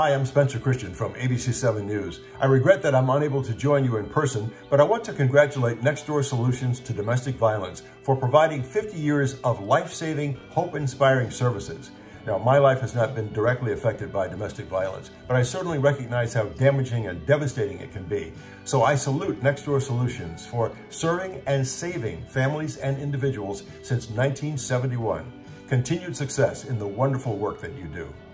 Hi, I'm Spencer Christian from ABC7 News. I regret that I'm unable to join you in person, but I want to congratulate Nextdoor Solutions to Domestic Violence for providing 50 years of life-saving, hope-inspiring services. Now, my life has not been directly affected by domestic violence, but I certainly recognize how damaging and devastating it can be. So I salute Nextdoor Solutions for serving and saving families and individuals since 1971. Continued success in the wonderful work that you do.